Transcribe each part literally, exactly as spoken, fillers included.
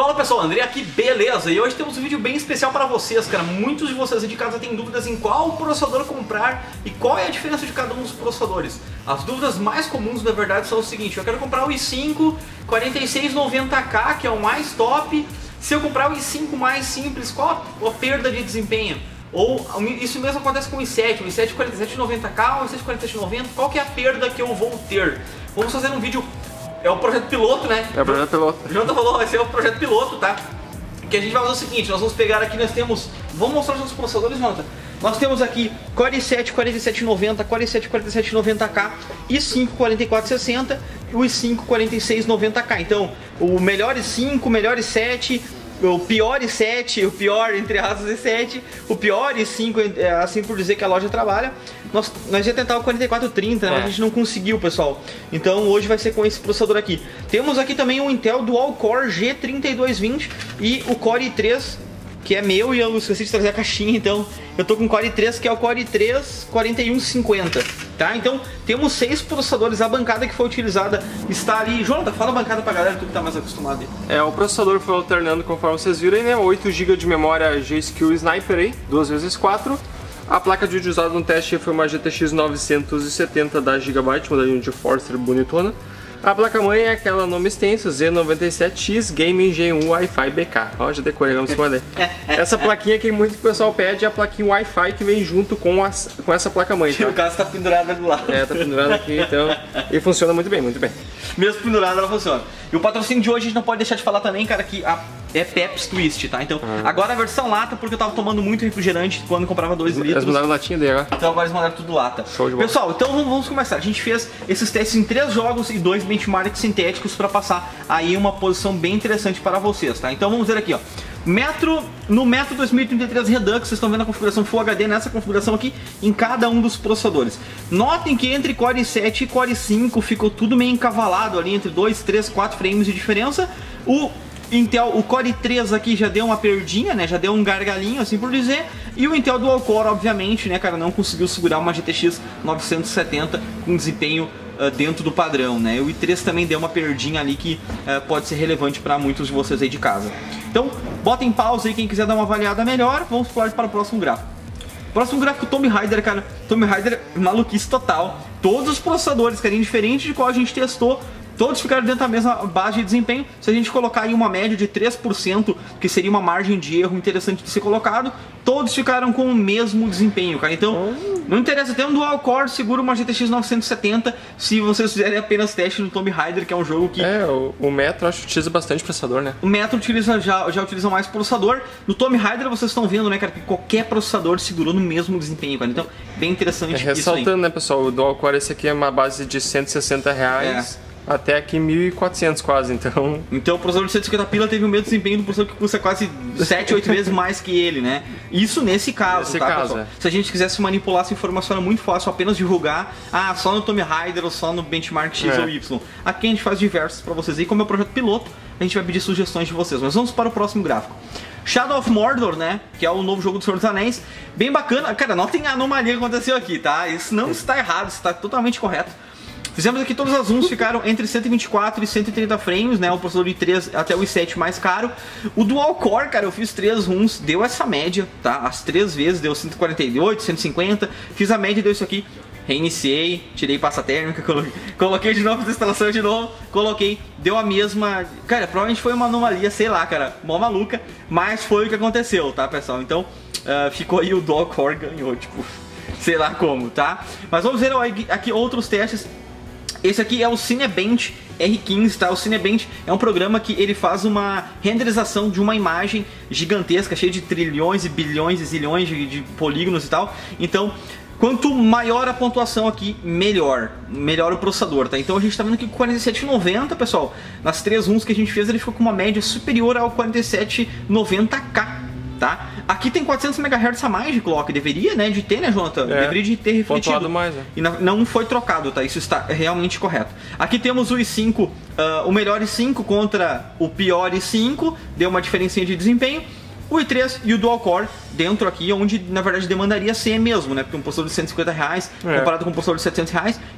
Fala pessoal, André aqui, beleza? E hoje temos um vídeo bem especial para vocês, cara. Muitos de vocês aí de casa têm dúvidas em qual processador comprar e qual é a diferença de cada um dos processadores. As dúvidas mais comuns, na verdade, são o seguinte: eu quero comprar o i cinco quarenta e seis noventa K, que é o mais top. Se eu comprar o i cinco mais simples, qual a perda de desempenho? Ou isso mesmo acontece com o i sete, o i sete quarenta e sete noventa K ou o i sete quarenta e sete noventa, qual que é a perda que eu vou ter? Vamos fazer um vídeo. É o projeto piloto, né? É o projeto piloto. O Jonathan falou, vai ser o projeto piloto, tá? Que a gente vai fazer o seguinte, nós vamos pegar aqui, nós temos... Vamos mostrar os nossos processadores, Jonathan? Nós temos aqui Core i sete quarenta e sete noventa, Core i sete quarenta e sete noventa K, i cinco quarenta e quatro sessenta e o i cinco quarenta e seis noventa K. Então, o melhor i cinco, o melhor i sete... o pior i sete, o pior entre aspas i sete, o pior i cinco, assim por dizer que a loja trabalha. Nós, nós ia tentar o quarenta e quatro trinta, né, é. mas a gente não conseguiu, pessoal. Então hoje vai ser com esse processador aqui. Temos aqui também o Intel Dual Core G trinta e dois vinte e o Core i três, que é meu, e eu esqueci de trazer a caixinha, então eu tô com o Core i três, que é o Core i três quarenta e um cinquenta, tá? Então temos seis processadores. A bancada que foi utilizada está ali. Jonathan, fala a bancada pra galera, tu que tá mais acostumado aí. É, o processador foi alternando conforme vocês viram aí, né? oito gigas de memória G-Skill Sniper aí, duas vezes quatro. A placa de vídeo usada no teste foi uma G T X novecentos e setenta da Gigabyte, modelinho de Forcer bonitona. A placa-mãe é aquela nome extensa, Z noventa e sete X Gaming G um Wi-Fi B K. Ó, já decorei, vamos cima dele. Essa plaquinha que muito pessoal pede é a plaquinha Wi-Fi que vem junto com, as, com essa placa-mãe. Tá? O caso tá pendurado ali do lado. É, tá pendurado aqui, então. E funciona muito bem, muito bem. Mesmo pendurado, ela funciona. E o patrocínio de hoje a gente não pode deixar de falar também, cara, que a é Pepsi Twist, tá? Então, uhum. agora a versão lata, porque eu tava tomando muito refrigerante quando comprava dois litros. Eles mandaram latinha daí agora. Então agora eles mandaram tudo lata. Show de bola. Pessoal, então vamos, vamos começar. A gente fez esses testes em três jogos e dois benchmarks sintéticos para passar aí uma posição bem interessante para vocês, tá? Então vamos ver aqui, ó. Metro, no Metro dois mil e trinta e três Redux, vocês estão vendo a configuração Full H D nessa configuração aqui, em cada um dos processadores. Notem que entre Core i sete e Core i cinco ficou tudo meio encavalado ali, entre dois, três, quatro frames de diferença. O Intel, o Core i três aqui já deu uma perdinha, né? Já deu um gargalinho, assim por dizer. E o Intel Dual Core, obviamente, né, cara, não conseguiu segurar uma G T X novecentos e setenta com desempenho uh, dentro do padrão, né? O i três também deu uma perdinha ali que uh, pode ser relevante para muitos de vocês aí de casa. Então, bota em pausa aí quem quiser dar uma avaliada melhor. Vamos pular para o próximo gráfico. Próximo gráfico, Tomb Raider, cara. Tomb Raider, maluquice total. Todos os processadores, cara, indiferente de qual a gente testou, todos ficaram dentro da mesma base de desempenho. Se a gente colocar aí uma média de três por cento, que seria uma margem de erro interessante de ser colocado, todos ficaram com o mesmo desempenho, cara. Então, não interessa, tem um Dual Core, segura uma G T X novecentos e setenta, se vocês fizerem apenas teste no Tomb Raider, que é um jogo que... É, o, o Metro acho que utiliza bastante processador, né? O Metro utiliza, já, já utiliza mais processador. No Tomb Raider vocês estão vendo, né, cara, que qualquer processador segurou no mesmo desempenho, cara. Então, bem interessante é, isso ressaltando, aí. né, pessoal, o Dual Core esse aqui é uma base de cento e sessenta reais. É. Até aqui mil e quatrocentos quase, então... Então o processador de cento e cinquenta pila teve o mesmo desempenho do processador que custa quase sete, oito vezes mais que ele, né? Isso nesse caso, nesse tá, caso, pessoal? é. Se a gente quisesse manipular essa informação, era muito fácil apenas divulgar, ah, só no Tomb Raider ou só no Benchmark X é. ou Y. Aqui a gente faz diversos pra vocês aí, como é o projeto piloto, a gente vai pedir sugestões de vocês. Mas vamos para o próximo gráfico. Shadow of Mordor, né, que é o novo jogo do Senhor dos Anéis, bem bacana. Cara, notem a anomalia que aconteceu aqui, tá? Isso não está errado, isso está totalmente correto. Fizemos aqui todos os zooms, ficaram entre cento e vinte e quatro e cento e trinta frames, né? O processador i três até o i sete mais caro. O Dual Core, cara, eu fiz três zooms, deu essa média, tá? As três vezes deu cento e quarenta e oito, cento e cinquenta. Fiz a média e deu isso aqui. Reiniciei, tirei pasta térmica, coloquei, coloquei de novo a instalação de novo, coloquei, deu a mesma... Cara, provavelmente foi uma anomalia, sei lá, cara, mó maluca, mas foi o que aconteceu, tá, pessoal? Então, uh, ficou aí o Dual Core ganhou, tipo, sei lá como, tá? Mas vamos ver aqui outros testes. Esse aqui é o Cinebench R quinze, tá? O Cinebench é um programa que ele faz uma renderização de uma imagem gigantesca, cheia de trilhões e bilhões e zilhões de, de polígonos e tal. Então, quanto maior a pontuação aqui, melhor. Melhor o processador, tá? Então a gente tá vendo que o quarenta e sete noventa, pessoal, nas três runs que a gente fez, ele ficou com uma média superior ao quarenta e sete noventa K. Tá? Aqui tem quatrocentos megahertz a mais de clock, deveria, né, de ter, né, Jonathan? É, deveria de ter refletido. Mais, né? E não foi trocado, tá? Isso está realmente correto. Aqui temos o i cinco, uh, o melhor i cinco contra o pior i cinco, deu uma diferencinha de desempenho. O i três e o Dual Core dentro aqui, onde na verdade demandaria ser mesmo, né? Porque um processador de cento e cinquenta reais, é. comparado com um processador de setecentos reais,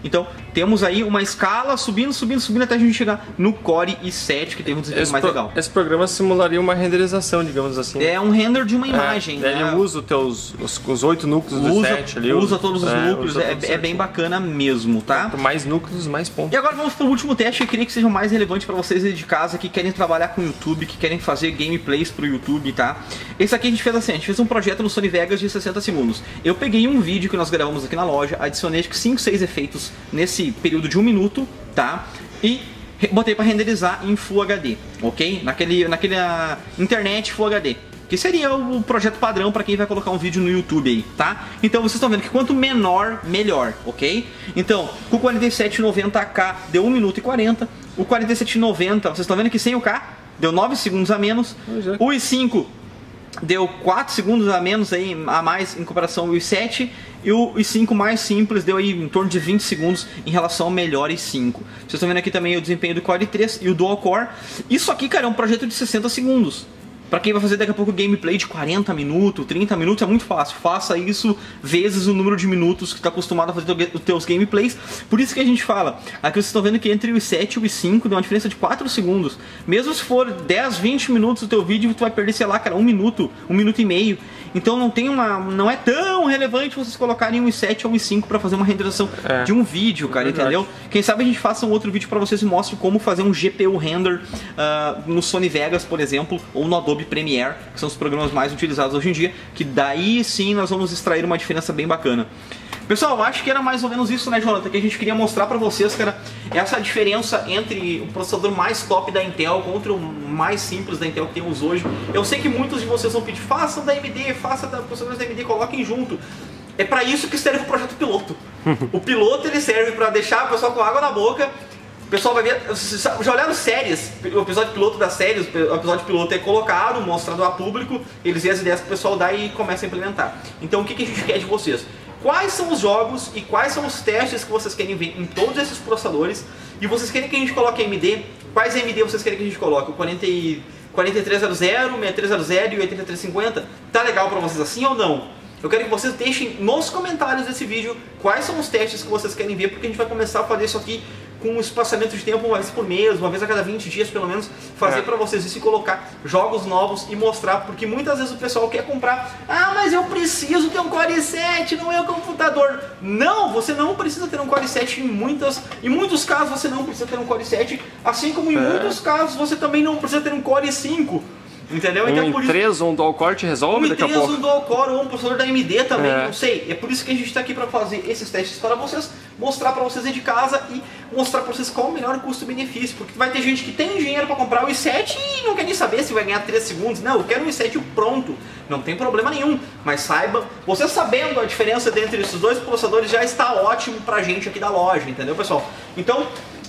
Então temos aí uma escala subindo, subindo, subindo até a gente chegar no Core i sete, que tem um desempenho mais legal. Esse programa simularia uma renderização, digamos assim. É um render de uma imagem. É, né? Ele usa os teus, os, os oito núcleos do usa, set ali. Usa todos os é, núcleos, é, todos é bem bacana mesmo, tá? Quanto mais núcleos, mais pontos. E agora vamos para o último teste, que eu queria que seja o mais relevante para vocês aí de casa, que querem trabalhar com o YouTube, que querem fazer gameplays pro YouTube, tá? Esse aqui a gente fez assim, a gente fez um projeto no Sony Vegas de sessenta segundos. Eu peguei um vídeo que nós gravamos aqui na loja, adicionei acho que cinco, seis efeitos nesse período de um minuto, tá? E botei para renderizar em Full H D, ok? Naquele, naquele uh, internet Full H D. Que seria o projeto padrão para quem vai colocar um vídeo no YouTube aí, tá? Então vocês estão vendo que quanto menor, melhor, ok? Então, com o quarenta e sete noventa K deu um minuto e quarenta. O quarenta e sete noventa, vocês estão vendo que sem o K deu nove segundos a menos. É. O i cinco deu quatro segundos a menos aí, a mais em comparação ao i sete. E o i cinco mais simples deu aí em torno de vinte segundos em relação ao melhor i cinco. Vocês estão vendo aqui também o desempenho do Core i três e o Dual Core. Isso aqui, cara, é um projeto de sessenta segundos. Pra quem vai fazer daqui a pouco gameplay de quarenta minutos, trinta minutos, é muito fácil. Faça isso vezes o número de minutos que está acostumado a fazer os teus gameplays. Por isso que a gente fala, aqui vocês estão vendo que entre o i sete e o i cinco deu uma diferença de quatro segundos. Mesmo se for dez, vinte minutos do teu vídeo, tu vai perder, sei lá, cara, um minuto, um minuto e meio. Então não tem uma, não é tão relevante vocês colocarem um i sete ou um i cinco para fazer uma renderização é. de um vídeo, cara, é entendeu? Quem sabe a gente faça um outro vídeo para vocês e mostre como fazer um G P U render uh, no Sony Vegas, por exemplo, ou no Adobe Premiere, que são os programas mais utilizados hoje em dia, que daí sim nós vamos extrair uma diferença bem bacana. Pessoal, eu acho que era mais ou menos isso, né, Jonathan, que a gente queria mostrar pra vocês, cara, essa diferença entre o processador mais top da Intel contra o mais simples da Intel que temos hoje. Eu sei que muitos de vocês vão pedir, façam da A M D, façam da processadores da A M D, coloquem junto. É pra isso que serve o projeto piloto. O piloto, ele serve pra deixar o pessoal com água na boca. O pessoal vai ver, já olharam séries, o episódio piloto das séries, o episódio piloto é colocado, mostrado a público, eles veem as ideias que o pessoal dá e começa a implementar. Então o que, que a gente quer de vocês? Quais são os jogos e quais são os testes que vocês querem ver em todos esses processadores? E vocês querem que a gente coloque A M D? Quais A M D vocês querem que a gente coloque? O quarenta e três zero zero, sessenta e três zero zero e o oitenta e três cinquenta? Tá legal pra vocês assim ou não? Eu quero que vocês deixem nos comentários desse vídeo quais são os testes que vocês querem ver, porque a gente vai começar a fazer isso aqui com um espaçamento de tempo uma vez por mês, uma vez a cada vinte dias pelo menos, fazer é. pra vocês isso e colocar jogos novos e mostrar, porque muitas vezes o pessoal quer comprar, ah, mas eu preciso ter um Core i sete, não é o computador. Não, você não precisa ter um Core i sete em muitas, em muitos casos você não precisa ter um Core i sete, assim como em é. muitos casos você também não precisa ter um Core i cinco. Entendeu? Um então, i por três isso, ou um dual core te resolve um daqui a pouco? pouco? Um dual core ou um processador da A M D também, é. não sei. É por isso que a gente está aqui para fazer esses testes para vocês, mostrar para vocês aí de casa e mostrar para vocês qual o melhor custo-benefício. Porque vai ter gente que tem dinheiro para comprar o i sete e não quer nem saber se vai ganhar três segundos. Não, eu quero um i sete pronto, não tem problema nenhum. Mas saiba, você sabendo a diferença entre esses dois processadores já está ótimo pra gente aqui da loja, entendeu, pessoal? Então,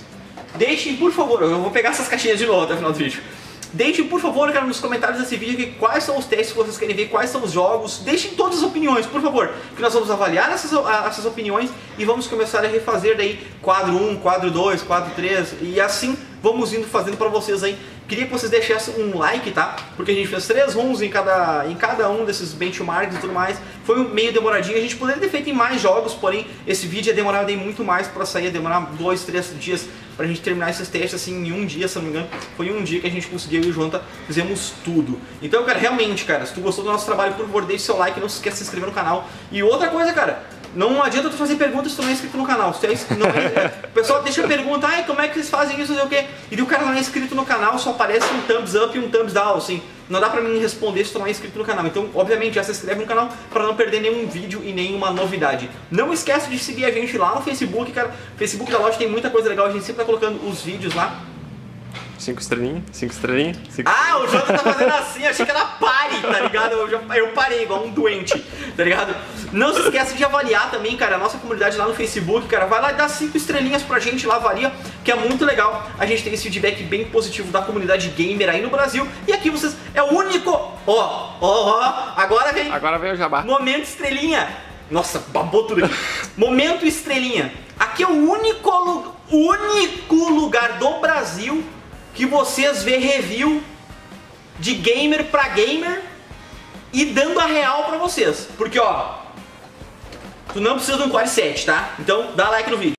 deixem, por favor, eu vou pegar essas caixinhas de novo até o final do vídeo. Deixem, por favor, cara, nos comentários desse vídeo aqui quais são os testes que vocês querem ver, quais são os jogos. Deixem todas as opiniões, por favor, que nós vamos avaliar essas, essas opiniões e vamos começar a refazer daí quadro um, quadro dois, quadro três e assim vamos indo fazendo pra vocês aí. Queria que vocês deixassem um like, tá? Porque a gente fez três runs em cada, em cada um desses benchmarks e tudo mais. Foi meio demoradinho, a gente poderia ter feito em mais jogos, porém esse vídeo ia demorar daí muito mais pra sair, ia demorar dois, três dias pra gente terminar esses testes assim em um dia, se não me engano. Foi um dia que a gente conseguiu, eu e o Jonathan fizemos tudo. Então, cara, realmente, cara, se tu gostou do nosso trabalho, por favor, deixe seu like, não se esqueça de se inscrever no canal. E outra coisa, cara, não adianta tu fazer perguntas se tu não é inscrito no canal. Se tu é inscrito, não é, o pessoal deixa pergunta, ai, como é que eles fazem isso, não sei o quê. E o cara não é inscrito no canal, só aparece um thumbs up e um thumbs down, assim. Não dá pra mim responder se tu não é inscrito no canal. Então, obviamente, já se inscreve no canal pra não perder nenhum vídeo e nenhuma novidade. Não esquece de seguir a gente lá no Facebook, cara. Facebook da loja tem muita coisa legal, a gente sempre tá colocando os vídeos lá. Cinco estrelinhas, cinco estrelinhas. Cinco... Ah, o Jonathan tá fazendo assim, achei que era pare, tá ligado? Eu, já, eu parei igual um doente, tá ligado? Não se esqueça de avaliar também, cara, a nossa comunidade lá no Facebook, cara. Vai lá e dá cinco estrelinhas pra gente lá, avalia, que é muito legal. A gente tem esse feedback bem positivo da comunidade gamer aí no Brasil. E aqui vocês, é o único, ó, ó, ó, agora vem. Agora vem o jabá. Momento estrelinha. Nossa, babou tudo aqui. Momento estrelinha. Aqui é o único, único lugar do Brasil que vocês vê review de gamer pra gamer e dando a real pra vocês. Porque, ó, tu não precisa de um Core i sete, tá? Então, dá like no vídeo.